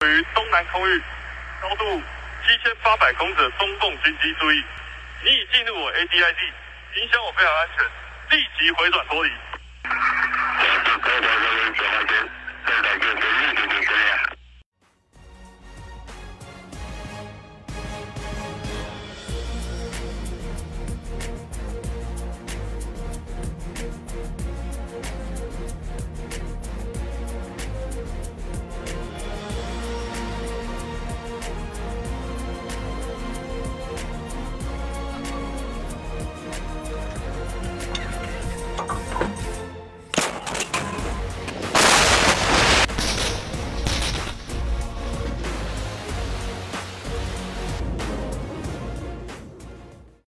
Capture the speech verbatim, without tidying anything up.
于东南空域高度七千八百公尺的中共军机注意，你已进入我 A D I D， 影响我飞行安全，立即回转脱离。